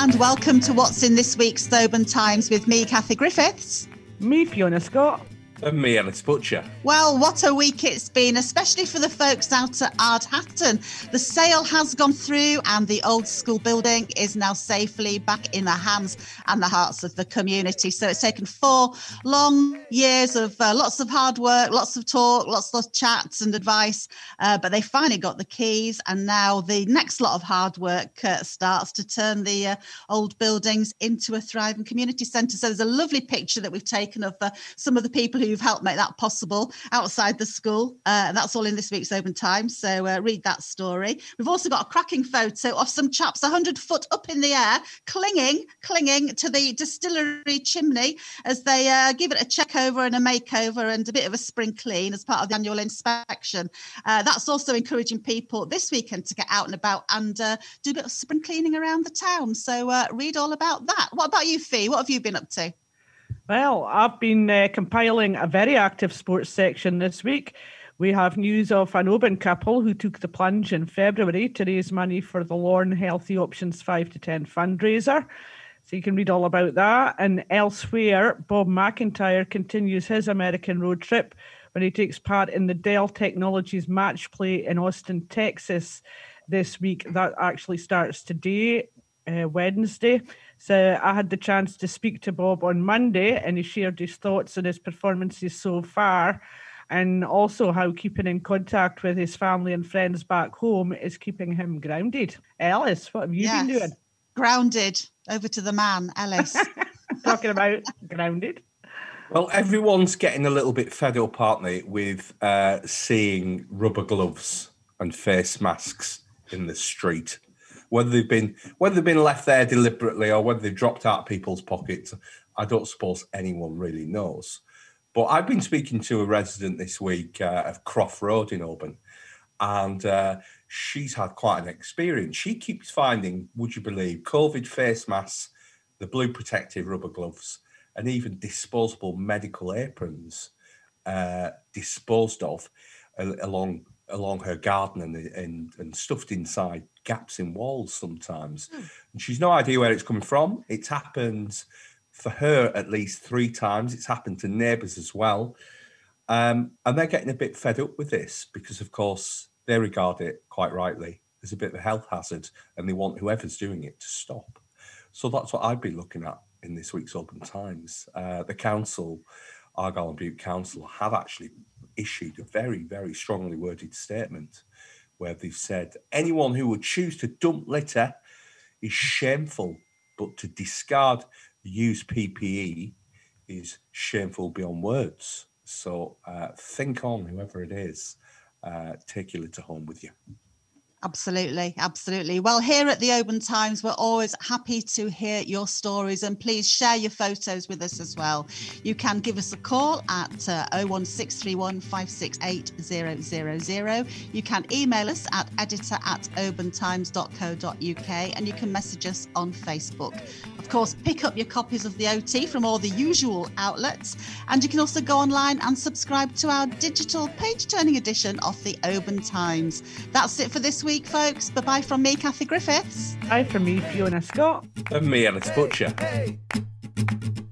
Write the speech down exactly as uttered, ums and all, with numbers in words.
and welcome to What's in this week's Thoburn Times with me, Kathy Griffiths. Me, Fiona Scott. And me, Ellis Butcher. Well, what a week it's been, especially for the folks out at Ardhatton. The sale has gone through and the old school building is now safely back in the hands and the hearts of the community. So it's taken four long years of uh, lots of hard work, lots of talk, lots of chats and advice, uh, but they finally got the keys, and now the next lot of hard work uh, starts to turn the uh, old buildings into a thriving community centre. So there's a lovely picture that we've taken of uh, some of the people who who've helped make that possible outside the school. Uh, and that's all in this week's Thoburn Times. So uh, read that story. We've also got a cracking photo of some chaps one hundred foot up in the air, clinging, clinging to the distillery chimney as they uh, give it a check over and a makeover and a bit of a spring clean as part of the annual inspection. Uh, that's also encouraging people this weekend to get out and about and uh, do a bit of spring cleaning around the town. So uh, read all about that. What about you, Fee? What have you been up to? Well, I've been uh, compiling a very active sports section this week. We have news of an Oban couple who took the plunge in February to raise money for the Lorne Healthy Options five to ten fundraiser. So you can read all about that. And elsewhere, Bob McIntyre continues his American road trip when he takes part in the Dell Technologies match play in Austin, Texas this week. That actually starts today, uh, Wednesday. So I had the chance to speak to Bob on Monday, and he shared his thoughts on his performances so far, and also how keeping in contact with his family and friends back home is keeping him grounded. Ellis, what have you yes. been doing? Grounded. Over to the man, Ellis. Talking about grounded. Well, everyone's getting a little bit fed up, aren't they, with uh, seeing rubber gloves and face masks in the street. Whether they've been whether they've been left there deliberately or whether they've dropped out of people's pockets, I don't suppose anyone really knows. But I've been speaking to a resident this week uh, of Croft Road in Oban, and uh, she's had quite an experience. She keeps finding, would you believe, COVID face masks, the blue protective rubber gloves, and even disposable medical aprons uh, disposed of uh, along along her garden and, and and stuffed inside gaps in walls sometimes. Mm. And she's no idea where it's coming from. It's happened for her at least three times. It's happened to neighbours as well. Um, and they're getting a bit fed up with this because, of course, they regard it, quite rightly, as a bit of a health hazard, and they want whoever's doing it to stop. So that's what I've been looking at in this week's Thoburn Times. Uh, the council, Argyll and Bute Council, have actually issued a very, very strongly worded statement where they've said anyone who would choose to dump litter is shameful, but to discard used P P E is shameful beyond words. So uh, think on, whoever it is, uh, take your litter home with you. Absolutely, absolutely. Well, here at the Thoburn Times, we're always happy to hear your stories, and please share your photos with us as well. You can give us a call at uh, oh one six three one, five six eight, zero zero zero. You can email us at editor at thoburn-times dot co dot uk, and you can message us on Facebook. Of course, pick up your copies of the O T from all the usual outlets, and you can also go online and subscribe to our digital page-turning edition of the Thoburn Times. That's it for this week, folks. Bye-bye from me, Kathy Griffiths. Bye from me, Fiona Scott. And me, Ellis Butcher. Hey, hey.